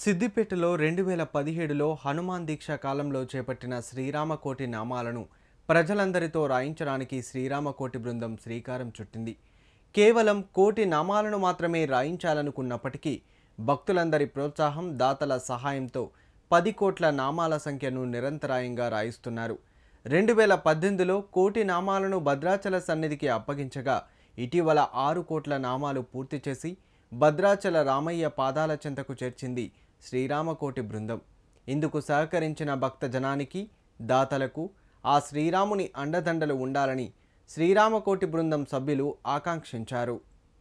సిద్దిపేటలో 2017లో హనుమాన్ దీక్ష కాలంలో చేపట్టిన శ్రీరామకోటి నామాలను ప్రజలందరితో రాయించడానికి శ్రీరామకోటి బృందం శ్రీకారం చుట్టింది. కేవలం కోటి నామాలను మాత్రమే రాయించాలనుకున్నప్పటికీ భక్తులందరి ప్రోత్సాహం, దాతల సహాయంతో 10 కోట్ల నామాల సంఖ్యను నిరంతరాయంగా రాయిస్తున్నారు. 2018లో కోటి నామాలను భద్రాచల సన్నిధికి అప్పగించగా ఇటీవల 6 కోట్ల నామాలు పూర్తి చేసి భద్రాచల రామయ్య పాదాల చెంతకు చేర్చింది శ్రీరామకోటి బృందం. ఇందుకు సహకరించిన భక్త జనానికి, దాతలకు ఆ శ్రీరాముని అండదండలు ఉండాలని శ్రీరామకోటి బృందం సభ్యులు ఆకాంక్షించారు.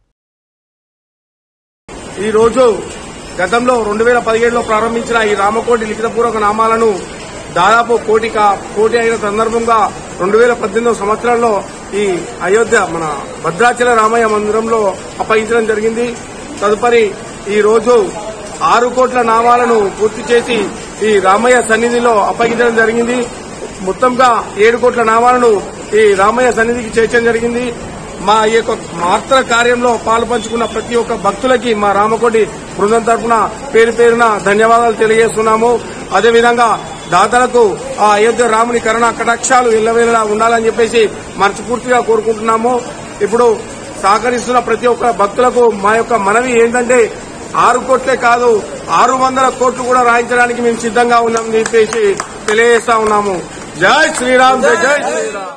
ఈ రోజు గతంలో 2017లో ప్రారంభించిన ఈ రామకోటి లిఖితపూర్వక నామాలను దాదాపు కోటి అయిన సందర్భంగా 2018 సంవత్సరంలో ఈ అయోధ్య మన భద్రాచల రామయ్య మందిరంలో అప్పగించడం జరిగింది. తదుపరి ఈ రోజు 6 కోట్ల నామాలను పూర్తి చేసి ఈ రామయ్య సన్నిధిలో అప్పగించడం జరిగింది. మొత్తంగా 7 కోట్ల నామాలను ఈ రామయ్య సన్నిధికి చేర్చడం జరిగింది. మా ఈ యొక్క మాత్ర కార్యంలో పాలు పంచుకున్న ప్రతి ఒక్క భక్తులకి మా రామకోటి బృందం తరఫున పేరు పేరున ధన్యవాదాలు తెలియజేస్తున్నాము. అదేవిధంగా దాతలకు ఆ అయోధ్య రాముని కరుణా కటాక్షాలు ఎల్లవేళలా ఉండాలని చెప్పేసి మనస్ఫూర్తిగా కోరుకుంటున్నాము. ఇప్పుడు సహకరిస్తున్న ప్రతి ఒక్క భక్తులకు మా యొక్క మనవి ఏంటంటే 6 కోట్లే కాదు 600 కోట్లు కూడా రాయించడానికి మేము సిద్ధంగా ఉన్నామని చెప్పేసి తెలియజేస్తా ఉన్నాము. జై శ్రీరామ్, జై జై శ్రీరామ్.